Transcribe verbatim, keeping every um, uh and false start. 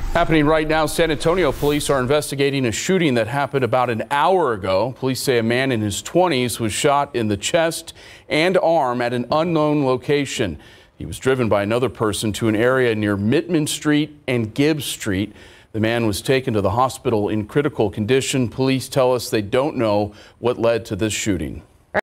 Happening right now, San Antonio police are investigating a shooting that happened about an hour ago. Police say a man in his twenties was shot in the chest and arm at an unknown location. He was driven by another person to an area near Mittman Street and Gibbs Street. The man was taken to the hospital in critical condition. Police tell us they don't know what led to this shooting.